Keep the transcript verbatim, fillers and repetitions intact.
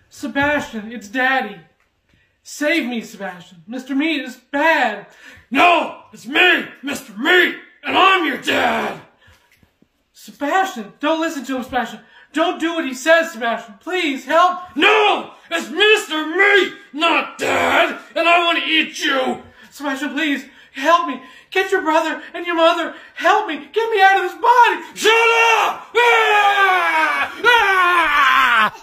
Sebastian, it's Daddy. Save me, Sebastian. Mister Meat is bad. No, it's me, Mister Meat, and I'm your dad. Sebastian, don't listen to him, Sebastian. Don't do what he says, Sebastian. Please, help. No, it's Mister Meat, not Dad, and I want to eat you. Sebastian, please, help me. Get your brother and your mother. Help me. Get me out of this body. Shut up! Ah! Ah!